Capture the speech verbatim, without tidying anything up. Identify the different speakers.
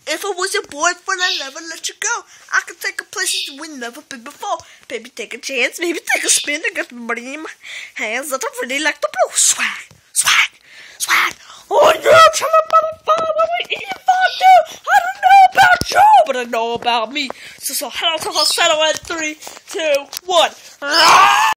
Speaker 1: If I was your boyfriend, I'd never let you go. I could take you places we've never been before. Baby, take a chance. Maybe take a spin. I got money in my hands that I really like to blow. Swag, swag, swag. Oh, yeah, tell me about the fun. What we eating fondue? I don't know about you, but I know about me. So, so hello to the settle at three, two, one.